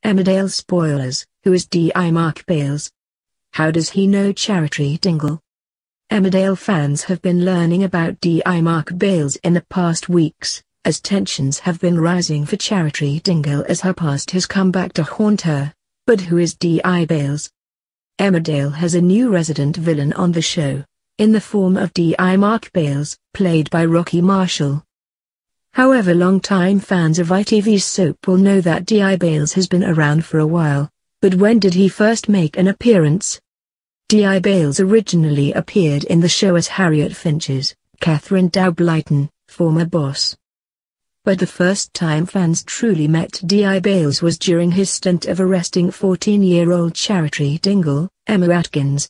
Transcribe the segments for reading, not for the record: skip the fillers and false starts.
Emmerdale spoilers, who is D.I. Mark Bales? How does he know Charity Dingle? Emmerdale fans have been learning about D.I. Mark Bales in the past weeks, as tensions have been rising for Charity Dingle as her past has come back to haunt her. But who is D.I. Bales? Emmerdale has a new resident villain on the show, in the form of D.I. Mark Bales, played by Rocky Marshall. However, long-time fans of ITV's soap will know that D.I. Bales has been around for a while, but when did he first make an appearance? D.I. Bales originally appeared in the show as Harriet Finch's, Katherine Dow Blyton, former boss. But the first time fans truly met D.I. Bales was during his stint of arresting 14-year-old Charity Dingle, Emma Atkins.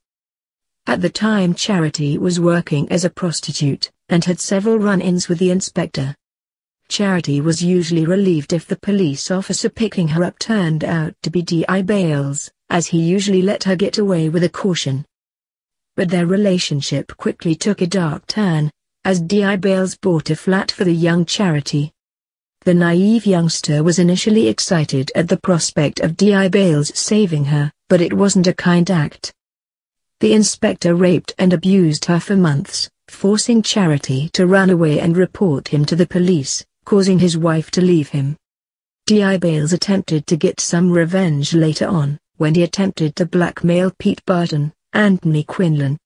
At the time, Charity was working as a prostitute, and had several run-ins with the inspector. Charity was usually relieved if the police officer picking her up turned out to be D.I. Bales, as he usually let her get away with a caution. But their relationship quickly took a dark turn, as D.I. Bales bought a flat for the young Charity. The naive youngster was initially excited at the prospect of D.I. Bales saving her, but it wasn't a kind act. The inspector raped and abused her for months, forcing Charity to run away and report him to the police, causing his wife to leave him. D.I. Bales attempted to get some revenge later on, when he attempted to blackmail Pete Barton, Anthony Quinlan.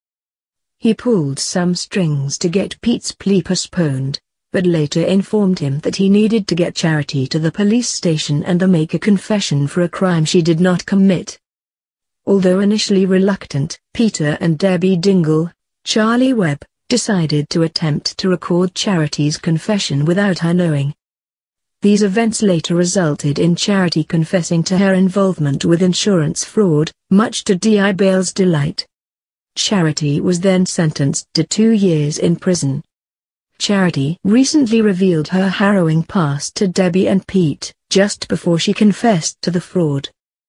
He pulled some strings to get Pete's plea postponed, but later informed him that he needed to get Charity to the police station and make a confession for a crime she did not commit. Although initially reluctant, Peter and Debbie Dingle, Charlie Webb, decided to attempt to record Charity's confession without her knowing. These events later resulted in Charity confessing to her involvement with insurance fraud, much to D.I. Bales' delight. Charity was then sentenced to 2 years in prison. Charity recently revealed her harrowing past to Debbie and Pete, just before she confessed to the fraud.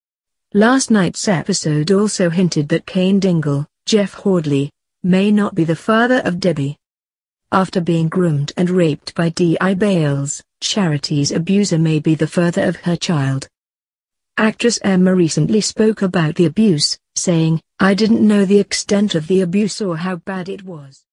Last night's episode also hinted that Kane Dingle, Jeff Hordley, may not be the father of Debbie. After being groomed and raped by D.I. Bales, Charity's abuser may be the father of her child. Actress Emma recently spoke about the abuse, saying, "I didn't know the extent of the abuse or how bad it was."